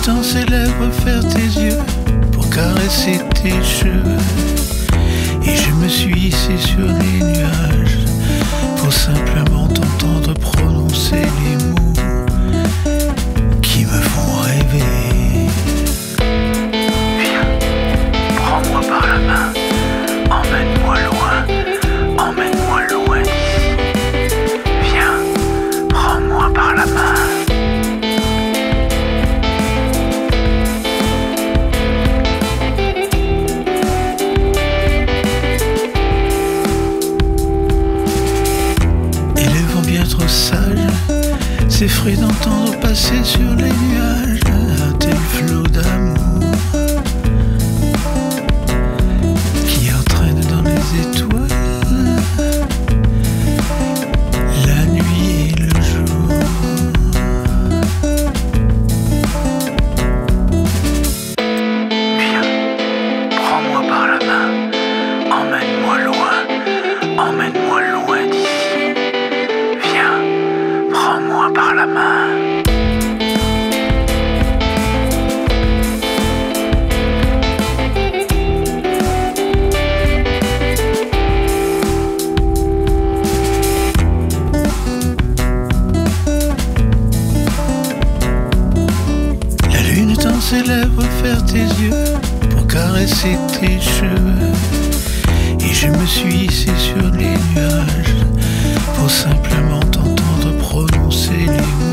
tend ses lèvres vers tes yeux pour caresser tes cheveux. Et je me suis hissé sur les nuages pour simplement t'entendre prononcer les mots qui me font rêver. Viens, prends-moi par la main, emmène-moi loin d'ici. Viens, prends-moi par la main. Bien trop sage, s'effraie d'entendre passer sur les nuages un tel flot d'amour qui entraîne dans les étoiles la nuit et le jour. Viens, prends-moi par la main, emmène-moi loin d'ici. Prends-moi par la main. La lune tend ses lèvres vers tes yeux pour caresser tes cheveux. Et je me suis hissé sur les nuages pour simplement t'entendre prononcer les mots